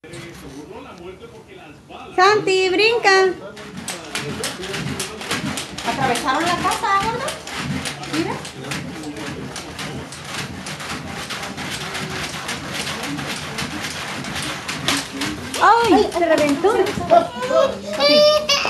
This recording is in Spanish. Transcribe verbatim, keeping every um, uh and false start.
Santi, brinca. ¿Atravesaron la casa, gordo? Mira. ¡Ay! Se reventó. Papi.